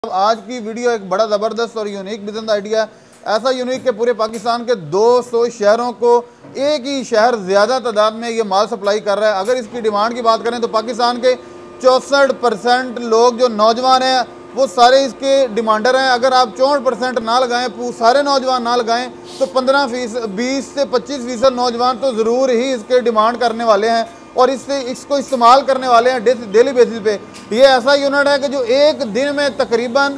आज की वीडियो एक बड़ा ज़बरदस्त और यूनिक बिजनेस आइडिया है। ऐसा यूनिक कि पूरे पाकिस्तान के 200 शहरों को एक ही शहर ज़्यादा तादाद में ये माल सप्लाई कर रहा है। अगर इसकी डिमांड की बात करें तो पाकिस्तान के 64% लोग जो नौजवान हैं वो सारे इसके डिमांडर हैं। अगर आप 64% ना लगाएं, सारे नौजवान ना लगाएं तो 20 से 25% नौजवान तो ज़रूर ही इसके डिमांड करने वाले हैं और इसको इस्तेमाल करने वाले हैं डेली बेसिस पे। ये ऐसा यूनिट है कि जो एक दिन में तकरीबन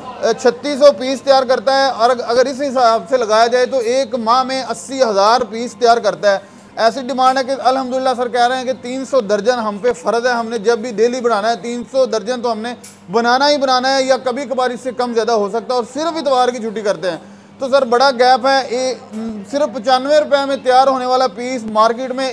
3600 पीस तैयार करता है और अगर इस हिसाब से लगाया जाए तो एक माह में 80,000 पीस तैयार करता है। ऐसी डिमांड है कि अल्हम्दुलिल्लाह सर कह रहे हैं कि 300 दर्जन हम पे फ़र्ज है। हमने जब भी डेली बनाना है 300 दर्जन तो हमने बनाना ही बनाना है, या कभी कभार इससे कम ज़्यादा हो सकता है और सिर्फ इतवार की छुट्टी करते हैं। तो सर बड़ा गैप है। सिर्फ 95 रुपये में तैयार होने वाला पीस मार्केट में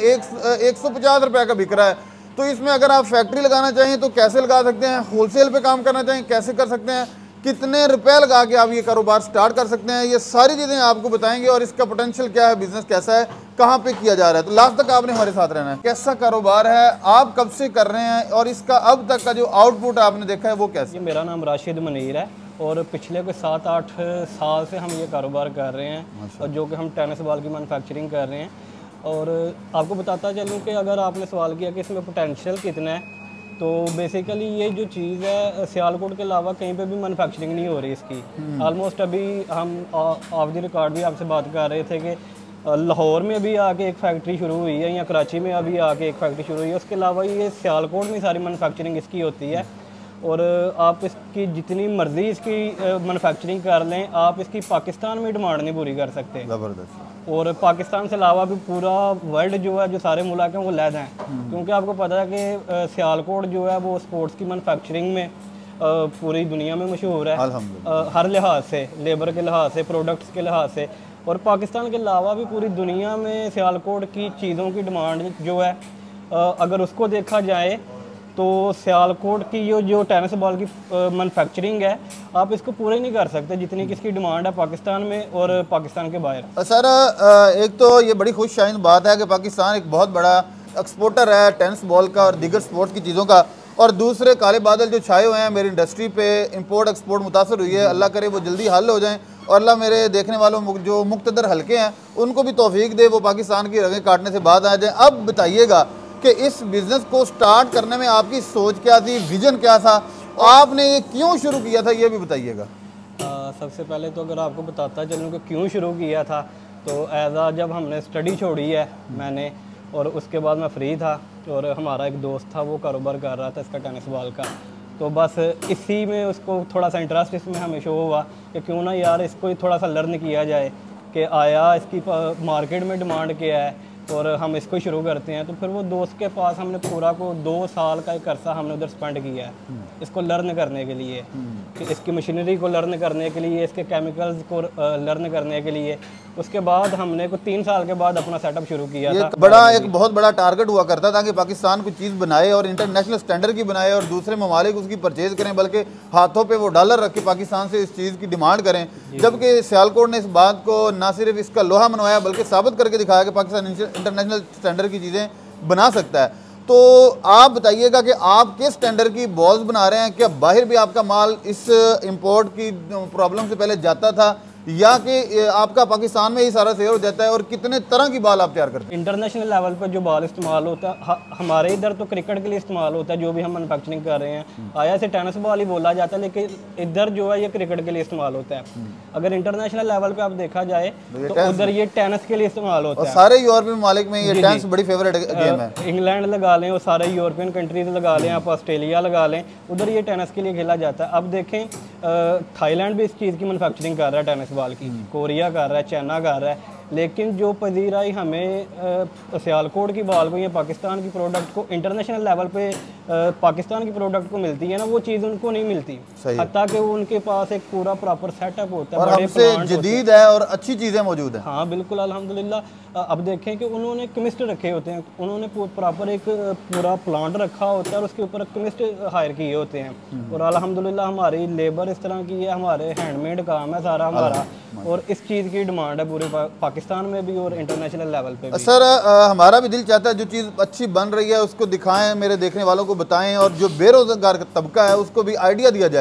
150 रुपये का बिक रहा है। तो इसमें अगर आप फैक्ट्री लगाना चाहें तो कैसे लगा सकते हैं, होलसेल पे काम करना चाहें कैसे कर सकते हैं, कितने रुपए लगा के आप ये कारोबार स्टार्ट कर सकते हैं, ये सारी चीज़ें आपको बताएंगे और इसका पोटेंशियल क्या है, बिजनेस कैसा है, कहाँ पे किया जा रहा है। तो लास्ट तक आपने हमारे साथ रहना है। कैसा कारोबार है, आप कब से कर रहे हैं और इसका अब तक का जो आउटपुट आपने देखा है वो कैसे? मेरा नाम राशिद मनीर है और पिछले कोई 7-8 साल से हम ये कारोबार कर रहे हैं और जो कि हम टेनिस बॉल की मैन्युफैक्चरिंग कर रहे हैं। और आपको बताता चलूँ कि अगर आपने सवाल किया कि इसमें पोटेंशियल कितना है, तो बेसिकली ये जो चीज़ है सियालकोट के अलावा कहीं पे भी मैन्युफैक्चरिंग नहीं हो रही इसकी। ऑलमोस्ट अभी हम ऑफ द रिकॉर्ड भी आपसे बात कर रहे थे कि लाहौर में अभी आके एक फैक्ट्री शुरू हुई है या कराची में अभी आके एक फैक्ट्री शुरू हुई है। उसके अलावा ये सियालकोट में सारी मैन्युफैक्चरिंग इसकी होती है और आप इसकी जितनी मर्जी इसकी मैन्युफैक्चरिंग कर लें, आप इसकी पाकिस्तान में डिमांड नहीं पूरी कर सकते। ज़बरदस्त। और पाकिस्तान से अलावा भी पूरा वर्ल्ड जो है, जो सारे मुल्क हैं वो लैद हैं, क्योंकि आपको पता है कि सियालकोट जो है वो स्पोर्ट्स की मैन्युफैक्चरिंग में पूरी दुनिया में मशहूर है, हर लिहाज से, लेबर के लिहाज से, प्रोडक्ट्स के लिहाज से। और पाकिस्तान के अलावा भी पूरी दुनिया में सियालकोट की चीज़ों की डिमांड जो है, अगर उसको देखा जाए तो सियालकोट की जो टेनिस बॉल की मैन्युफैक्चरिंग है, आप इसको पूरे नहीं कर सकते जितनी किसकी डिमांड है पाकिस्तान में और पाकिस्तान के बाहर। सर एक तो ये बड़ी खुश शाइन बात है कि पाकिस्तान एक बहुत बड़ा एक्सपोर्टर है टेनिस बॉल का और दीगर स्पोर्ट्स की चीज़ों का, और दूसरे काले बादल जो छाए हुए हैं मेरी इंडस्ट्री पे, इंपोर्ट एक्सपोर्ट मुतासर हुई है, अल्लाह करे वो जल्दी हल हो जाएँ और अल्लाह मेरे देखने वालों जो मुक्तदर हल्के हैं उनको भी तौफीक दे, वो पाकिस्तान की रगें काटने से बात आ जाए। अब बताइएगा कि इस बिज़नेस को स्टार्ट करने में आपकी सोच क्या थी, विजन क्या था, आपने ये क्यों शुरू किया था, ये भी बताइएगा। सबसे पहले तो अगर आपको बताता चलूँ कि क्यों शुरू किया था, तो जब हमने स्टडी छोड़ी है मैंने, और उसके बाद मैं फ्री था और हमारा एक दोस्त था वो कारोबार कर रहा था इसका टेनिस बॉल का, तो बस इसी में उसको थोड़ा सा इंटरेस्ट इसमें हमें शो हुआ कि क्यों ना यार इसको थोड़ा सा लर्न किया जाए कि आया इसकी मार्केट में डिमांड क्या है और हम इसको शुरू करते हैं। तो फिर वो दोस्त के पास हमने पूरा को 2 साल का एक अरसा हमने उधर स्पेंड किया है इसको लर्न करने के लिए, कि इसकी मशीनरी को लर्न करने के लिए, इसके केमिकल्स को लर्न करने के लिए। उसके बाद हमने को 3 साल के बाद अपना सेटअप शुरू किया था। एक बहुत बड़ा टारगेट हुआ करता था कि पाकिस्तान कोई चीज़ बनाए और इंटरनेशनल स्टैंडर्ड की बनाए और दूसरे ममालिक उसकी परचेज करें, बल्कि हाथों पे वो डॉलर रख के पाकिस्तान से इस चीज़ की डिमांड करें। जबकि सियालकोट ने इस बात को ना सिर्फ इसका लोहा मनवाया बल्कि साबित करके दिखाया कि पाकिस्तान इंटरनेशनल स्टैंडर्ड की चीज़ें बना सकता है। तो आप बताइएगा कि आप किस स्टैंडर्ड की बॉल्स बना रहे हैं, क्या बाहर भी आपका माल इस इंपोर्ट की प्रॉब्लम से पहले जाता था या कि आपका पाकिस्तान में ही सारा सेल हो जाता है, और कितने तरह की बॉल आप तैयार करते हैं? इंटरनेशनल लेवल पर जो बॉल इस्तेमाल होता है हमारे इधर तो क्रिकेट के लिए इस्तेमाल होता है, जो भी हम मैन्युफैक्चरिंग कर रहे हैं। आया इसे टेनिस बॉल ही बोला जाता है, लेकिन इधर जो है ये क्रिकेट के लिए इस्तेमाल होता है। अगर इंटरनेशनल लेवल पे आप देखा जाए तो उधर ये टेनिस के लिए इस्तेमाल होता है। सारे यूरोपियन ममालिक में ये टेनिस बड़ी फेवरेट गेम है। इंग्लैंड लगा लें और सारे यूरोपियन कंट्रीज लगा लें, आप ऑस्ट्रेलिया लगा लें, उधर ये टेनिस के लिए खेला जाता है। अब देखें थाईलैंड भी इस चीज़ की मैन्युफैक्चरिंग कर रहा है टेनिस बॉल की, कोरिया कर रहा है, चाइना कर रहा है, लेकिन जो पजीराई हमें सियालकोट की बॉल को या पाकिस्तान की प्रोडक्ट को इंटरनेशनल लेवल पे पाकिस्तान की प्रोडक्ट को मिलती है ना, वो चीज़ उनको नहीं मिलती। हत्ता कि उनके पास एक पूरा प्रॉपर सेटअप होता है और हमसे जदीद है और अच्छी चीज़ें मौजूद हैं। हाँ बिल्कुल अल्हम्दुलिल्लाह। अब देखें कि उन्होंने केमिस्ट रखे होते हैं, उन्होंने प्रॉपर एक पूरा प्लांट रखा होता है और उसके ऊपर केमिस्ट हायर किए होते हैं। और अल्हम्दुलिल्लाह हमारी लेबर इस तरह की है, हमारे हैंडमेड काम है सारा हमारा, और इस चीज़ की डिमांड है पूरे पाकिस्तान में भी और इंटरनेशनल लेवल पे भी। सर हमारा भी दिल चाहता है जो चीज़ अच्छी बन रही है उसको दिखाएं, मेरे देखने वालों को बताएं, और जो बेरोजगार तबका है उसको भी आइडिया दिया जाए।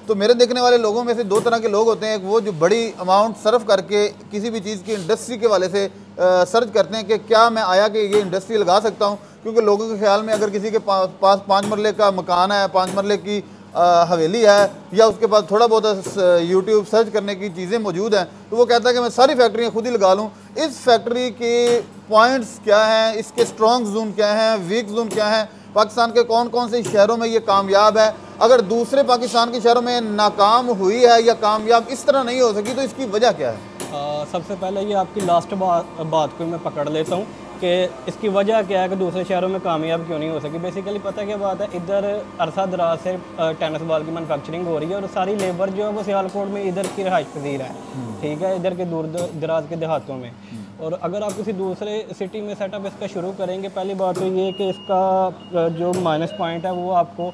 तो मेरे देखने वाले लोगों में से दो तरह के लोग होते हैं। एक वो जो बड़ी अमाउंट सर्व करके किसी भी चीज़ की इंडस्ट्री के वाले से सर्च करते हैं कि क्या मैं आया कि ये इंडस्ट्री लगा सकता हूँ, क्योंकि लोगों के ख्याल में अगर किसी के पास 5 मरले का मकान है, 5 मरले की हवेली है, या उसके पास थोड़ा बहुत यूट्यूब सर्च करने की चीज़ें मौजूद हैं, तो वो कहता है कि मैं सारी फैक्ट्रियाँ खुद ही लगा लूँ। इस फैक्ट्री के पॉइंट्स क्या हैं, इसके स्ट्रॉन्ग जोन क्या हैं, वीक जोन क्या हैं, पाकिस्तान के कौन कौन से शहरों में ये कामयाब है, अगर दूसरे पाकिस्तान के शहरों में नाकाम हुई है या कामयाब इस तरह नहीं हो सकी तो इसकी वजह क्या है? सबसे पहले ये आपकी लास्ट बात को मैं पकड़ लेता हूँ कि इसकी वजह क्या है कि दूसरे शहरों में कामयाब क्यों नहीं हो सकी। बेसिकली पता क्या बात है, इधर अरसा दराज से टेनिस बॉल की मैनुफैक्चरिंग हो रही है और सारी लेबर जो है वो सियालकोट में इधर की रहायश पजीर है, ठीक है, इधर के दूर दराज के देहातों में। और अगर आप किसी दूसरे सिटी में सेटअप इसका शुरू करेंगे, पहली बात तो ये कि इसका जो माइनस पॉइंट है वो आपको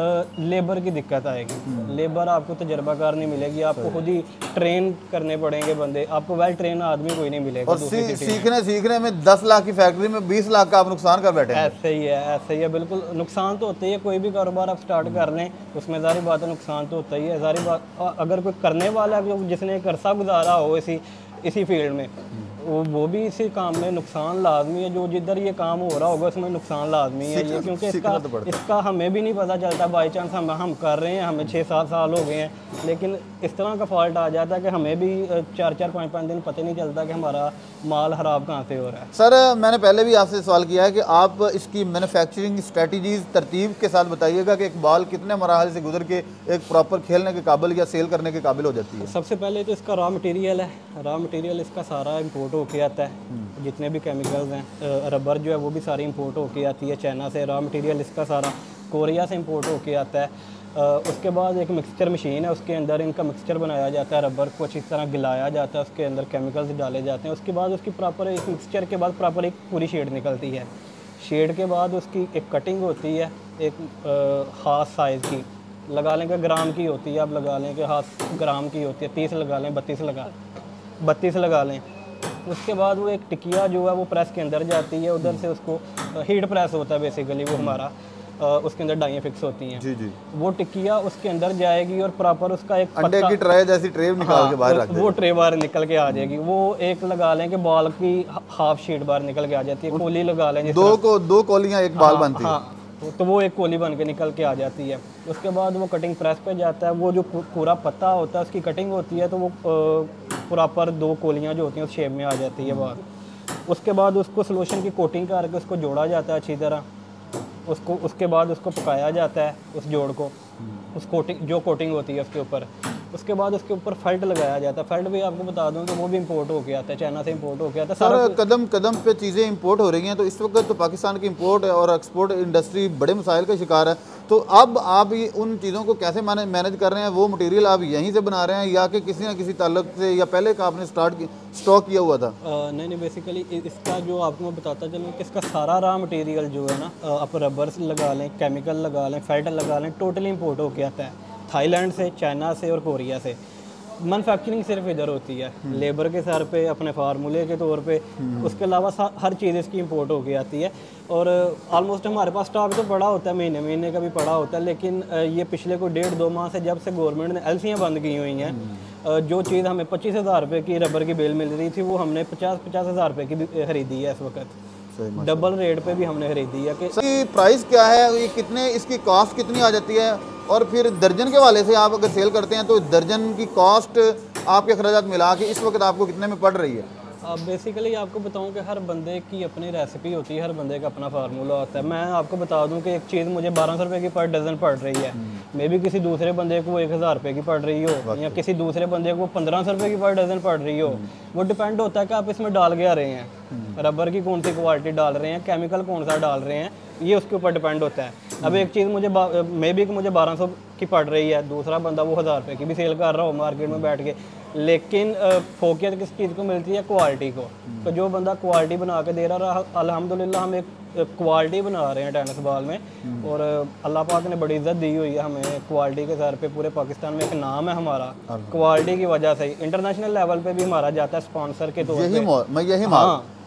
लेबर की दिक्कत आएगी। लेबर आपको तजर्बाकार नहीं मिलेगी, आपको खुद ही ट्रेन करने पड़ेंगे बंदे, आपको वेल ट्रेन आदमी कोई नहीं मिलेगा। और सीखने में 10 लाख की फैक्ट्री में 20 लाख का आप नुकसान कर बैठे हैं। ऐसे ही है, बिल्कुल नुकसान तो होता ही है। कोई भी कारोबार आप स्टार्ट कर लें उसमें सारी बात है, नुकसान तो होता ही है। सारी बात अगर कोई करने वाला जो जिसने एक अरसा गुजारा हो इसी फील्ड में, वो भी इसी काम में नुकसान लाजमी है। जो जिधर ये काम हो रहा होगा उसमें नुकसान लाजमी है ये, क्योंकि इसका हमें भी नहीं पता चलता। बाई चांस हम कर रहे हैं, हमें 6-7 साल हो गए हैं, लेकिन इस तरह का फॉल्ट आ जाता है कि हमें भी 4-4, 5-5 दिन पता नहीं चलता कि हमारा माल ख़राब कहाँ से हो रहा है। सर मैंने पहले भी आपसे सवाल किया है कि आप इसकी मैन्युफैक्चरिंग स्ट्रेटजीज तरतीब के साथ बताइएगा कि एक बॉल कितने मराहल से गुजर के एक प्रॉपर खेलने के काबिल या सेल करने के काबिल हो जाती है? सबसे पहले तो इसका रॉ मटेरियल है। रॉ मटेरियल इसका सारा इंपोर्ट होके आता है, जितने भी केमिकल्स हैं, रबर जो है वो भी सारी इंपोर्ट होके आती है चाइना से। रॉ मटेरियल इसका सारा कोरिया से इंपोर्ट होके आता है। उसके बाद एक मिक्सचर मशीन है, उसके अंदर इनका मिक्सचर बनाया जाता है, रबर को अच्छी तरह गिलाया जाता है, उसके अंदर केमिकल्स डाले जाते हैं। उसके बाद उसकी प्रॉपर एक मिक्सचर के बाद प्रॉपर एक पूरी शेड निकलती है। शेड के बाद उसकी एक कटिंग होती है, एक ख़ास साइज़ की, लगा लें कि ग्राम की होती है, आप लगा लें कि 1/2 ग्राम की होती है, 30 लगा लें, 32 लगा लें। उसके बाद वो एक टिकिया जो है वो प्रेस के अंदर जाती है, उधर से उसको हीट प्रेस होता है बेसिकली वो हमारा, उसके अंदर डाइयाँ फिक्स होती हैं। जी। वो टिकिया उसके अंदर जाएगी और प्रॉपर उसका एक अंडे की ट्रे जैसी ट्रे निकाल के बाहर रख देंगे, वो ट्रे बाहर निकल के आ जाएगी। वो एक लगा लें कि बॉल की हाफ शीट बाहर निकल के आ जाती है। कोली लगा लें, दो कोलियाँ एक बॉल बनती है, तो वो एक कोली बन के निकल के आ जाती है। उसके बाद वो कटिंग प्रेस पे जाता है। वो जो पूरा पत्ता होता है उसकी कटिंग होती है, तो वो प्रॉपर 2 कोलियाँ जो होती हैं उस शेप में आ जाती है बाहर। उसके बाद उसको सोल्यूशन की कोटिंग करके उसको जोड़ा जाता है अच्छी तरह। उसके बाद उसको पकाया जाता है, उस जोड़ को, उस कोटिंग होती है उसके ऊपर। उसके बाद उसके ऊपर फेल्ट लगाया जाता है। फेल्ट भी आपको बता दूं कि वो भी इंपोर्ट होके आता है, चाइना से इंपोर्ट होके आता है। सारा कदम कदम पे चीज़ें इंपोर्ट हो रही हैं, तो इस वक्त तो पाकिस्तान की इंपोर्ट और एक्सपोर्ट इंडस्ट्री बड़े मसाइल का शिकार है। तो अब आप ये उन चीज़ों को कैसे मैनेज कर रहे हैं? वो मटेरियल आप यहीं से बना रहे हैं या कि किसी ना किसी ताल्लुक से, या पहले का आपने स्टॉक किया हुआ था? नहीं, बेसिकली इसका जो आपको मैं बताता चलूँ कि इसका सारा रॉ मटेरियल जो है ना, आप रबर लगा लें, केमिकल लगा लें, फेल्ट लगा लें, टोटली इंपोर्ट होके आता है थाईलैंड से, चाइना से और कोरिया से। मैनुफैक्चरिंग सिर्फ इधर होती है लेबर के सर पे, अपने फार्मूले के तौर पे। उसके अलावा हर चीज़ इसकी इंपोर्ट होके आती है। और ऑलमोस्ट हमारे पास स्टॉक तो पड़ा होता है, महीने का भी पड़ा होता है, लेकिन ये पिछले कोई 1.5-2 माह से जब से गवर्नमेंट ने एलसीयाँ बंद की हुई हैं, जो चीज़ हमें 25,000 रुपये की रबर की बेल मिल रही थी वो हमने 50,000 रुपये की भी खरीदी है इस वक्त। डबल रेट पे भी हमने खरीदी है। कि प्राइस क्या है, ये कितने, इसकी कॉस्ट कितनी आ जाती है? और फिर दर्जन के वाले से आप अगर सेल करते हैं तो दर्जन की कॉस्ट आपके अखराजात मिला के इस वक्त आपको कितने में पड़ रही है? बेसिकली आपको बताऊं कि हर बंदे की अपनी रेसिपी होती है, हर बंदे का अपना फार्मूला होता है। मैं आपको बता दूं कि एक चीज़ मुझे 1200 रुपये की पर डज़न पड़ रही है, मे भी किसी दूसरे बंदे को 1000 रुपये की पड़ रही हो, या किसी दूसरे बंदे को 1500 रुपये की पर डज़न पड़ रही हो। वो डिपेंड होता है कि आप इसमें डाल क्या रहे हैं, रबर की कौन सी क्वालिटी डाल रहे हैं, केमिकल कौन सा डाल रहे हैं, ये उसके ऊपर डिपेंड होता है। अब एक चीज़ मुझे मे भी कि मुझे 1200 की पड़ रही है, दूसरा बंदा वो 1000 रुपये की भी सेल कर रहा हो मार्केट में बैठ के, लेकिन फोकियत किस चीज़ को मिलती है? क्वालिटी को। तो जो बंदा क्वालिटी बना के दे रहा, अल्हम्दुलिल्लाह हम एक क्वालिटी बना रहे हैं टेनिस बॉल में, और अल्लाह पाक ने बड़ी इज्जत दी हुई है हमें क्वालिटी के सर पे। पूरे पाकिस्तान में एक नाम है हमारा क्वालिटी की वजह से, इंटरनेशनल लेवल पे भी हमारा जाता है स्पॉन्सर के तौर पे। यही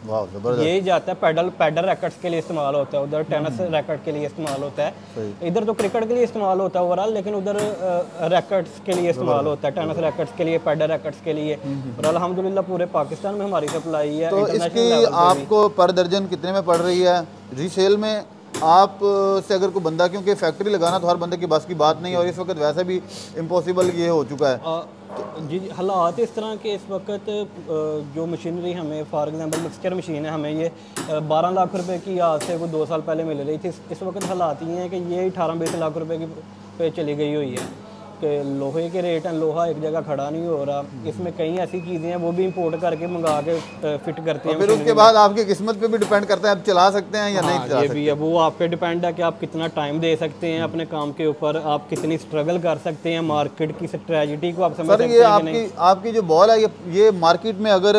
वाह जबरदस्त। ये जाता है पैडल रैकेट्स के लिए इस्तेमाल होता है, उधर टेनिस रैकेट के लिए इस्तेमाल होता है, इधर तो क्रिकेट के लिए इस्तेमाल होता है ओवरऑल, लेकिन उधर रैकेट्स के लिए इस्तेमाल होता है, टेनिस रैकेट्स के लिए, पैडल रैकेट्स के लिए। और अल्हम्दुलिल्लाह पूरे पाकिस्तान में हमारी सप्लाई है। तो इसकी आपको पर दर्जन कितने में पड़ रही है रीसेल में? आप से अगर कोई बंदा, क्योंकि फैक्ट्री लगाना तो हर बंदे की बस की बात नहीं है और इस वक्त वैसे भी इम्पॉसिबल ये हो चुका है। जी हालात इस तरह के इस वक्त जो मशीनरी हमें फॉर एग्जांपल मिक्सचर मशीन है, हमें ये 12 लाख रुपए की आज से वो 2 साल पहले मिल रही थी। इस वक्त हालात ये हैं कि ये 18-20 लाख रुपए की पे चली गई हुई है कि लोहे के रेट हैं, लोहा एक जगह खड़ा नहीं हो रहा। इसमें कई ऐसी चीज़ें हैं वो भी इंपोर्ट करके मंगा के फिट करते हैं। फिर उसके बाद आपकी किस्मत पे भी डिपेंड करता है आप चला सकते हैं या नहीं चला ये सकते। भी है, वो आप पे डिपेंड है कि आप कितना टाइम दे सकते हैं अपने काम के ऊपर, आप कितनी स्ट्रगल कर सकते हैं, मार्केट की स्ट्रेटजी को आप समझ सकते हैं। ये आपकी जो बॉल है ये मार्केट में अगर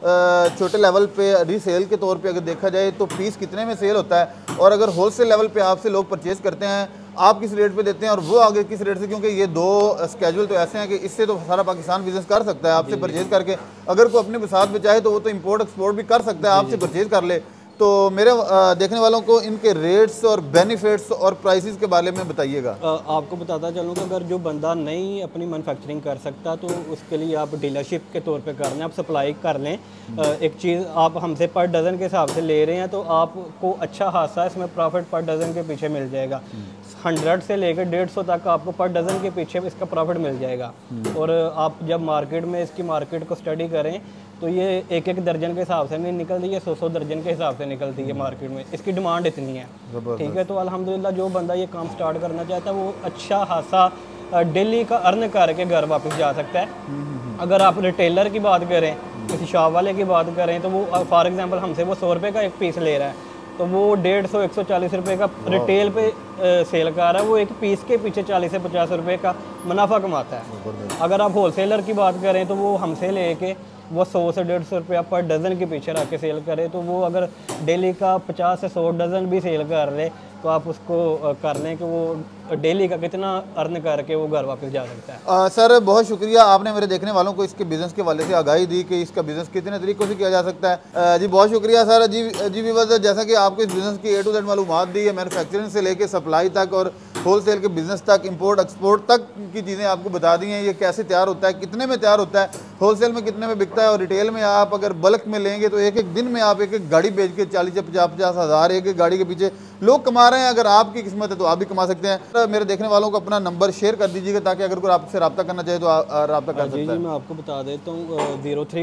छोटे लेवल पे रीसेल के तौर पे अगर देखा जाए तो पीस कितने में सेल होता है, और अगर होलसेल लेवल पे आपसे लोग परचेज करते हैं आप किस रेट पे देते हैं और वो आगे किस रेट से? क्योंकि ये दो स्केड्यूल तो ऐसे हैं कि इससे तो सारा पाकिस्तान बिजनेस कर सकता है आपसे परचेज करके। अगर कोई अपने साथ में चाहे तो वो तो इंपोर्ट एक्सपोर्ट भी कर सकता है, आपसे परचेज कर ले। तो मेरे देखने वालों को इनके रेट्स और बेनिफिट्स और प्राइसेस के बारे में बताइएगा। आपको बताता चलूँ कि अगर जो बंदा नहीं अपनी मैन्युफैक्चरिंग कर सकता तो उसके लिए आप डीलरशिप के तौर पे कर लें, आप सप्लाई कर लें। एक चीज़ आप हमसे पर डज़न के हिसाब से ले रहे हैं तो आपको अच्छा खासा इसमें प्रॉफिट पर डज़न के पीछे मिल जाएगा। 100 से लेकर 150 तक आपको पर डज़न के पीछे इसका प्रॉफिट मिल जाएगा। और आप जब मार्केट में इसकी मार्केट को स्टडी करें तो ये एक दर्जन के हिसाब से नहीं निकलती, ये 100 दर्जन के हिसाब से निकलती है मार्केट में, इसकी डिमांड इतनी है। ठीक है, तो अल्हम्दुलिल्लाह जो बंदा ये काम स्टार्ट करना चाहता है वो अच्छा खासा डेली का अर्न करके घर वापस जा सकता है। अगर आप रिटेलर की बात करें, किसी शॉप वाले की बात करें तो वो फॉर एग्जांपल हमसे वो 100 रुपये का एक पीस ले रहा है तो वो 150-140 रुपये का रिटेल पे सेल कर रहा है, वो एक पीस के पीछे 40 से 50 रुपये का मुनाफा कमाता है। अगर आप होलसेलर की बात करें तो वो हमसे लेके वो 100 से 150 रुपया पर डज़न के पीछे रख के सेल करे तो वो अगर डेली का 50 से 100 डज़न भी सेल कर ले तो आप उसको कर लें कि वो डेली का कितना अर्न करके वो घर वापस जा सकता है। सर बहुत शुक्रिया, आपने मेरे देखने वालों को इसके बिज़नेस के वाले से आगाही दी कि इसका बिज़नेस कितने तरीक़ों से किया जा सकता है। जी बहुत शुक्रिया सर। जी व्यूअर्स, जैसा कि आपको इस बिज़नेस की A to Z मालूमात दी है, मैन्युफैक्चरिंग से लेके सप्लाई तक और होलसेल के बिज़नेस तक, इंपोर्ट एक्सपोर्ट तक की चीज़ें आपको बता दी हैं। ये कैसे तैयार होता है, कितने में तैयार होता है, होलसेल में कितने में बिकता है और रिटेल में आप अगर बल्क में लेंगे तो एक दिन में आप एक गाड़ी बेच के 40 से 50 हज़ार एक गाड़ी के पीछे लोग कमा रहे हैं। अगर आपकी किस्मत है तो आप भी कमा सकते हैं। मेरे देखने वालों को अपना नंबर शेयर कर दीजिएगा ताकि अगर कोई आपसे रब्ता करना चाहे तो रब्ता कर सकता है। मैं आपको बता देता हूँ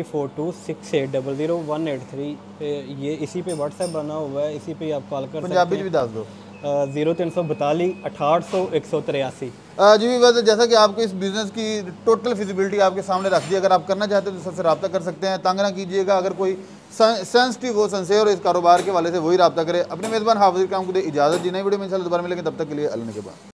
034268000183 पे ये इसी पे व्हाट्सएप बना हुआ है, इसी पे आप कॉल कर सकते हैं। पंजाबी भी दस दो 0342 6800 183। जी भी जैसा कि आपको इस बिज़नेस की टोटल फिजिबिलिटी आपके सामने रख दी, अगर आप करना चाहते हैं तो सबसे रब्ता कर सकते हैं। तंग ना कीजिएगा, अगर कोई सेंसिटिव हो, सिंसियर हो इस कारोबार के वाले से वही रब्ता करें। अपने मेज़बान हाफिज़ काम को दे इजाज़त। जी नई वीडियो में इंशाल्लाह दोबारा मिलेंगे, तब तक के लिए अल्लाह के बाद।